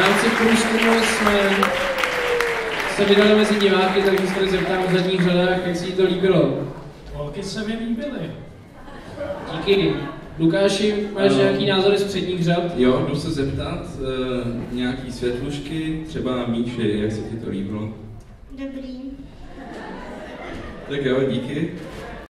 rámci průzkumu jsme se vydali mezi diváky, takže se zeptám v zadních řadách, jak si jí to líbilo. Holky se mi líbily. Díky. Lukáši, máš nějaký názory z předních řad? Jo, jdu se zeptat, nějaký světlušky, třeba Míši, jak se ti to líbilo? Dobrý. Tak jo, díky.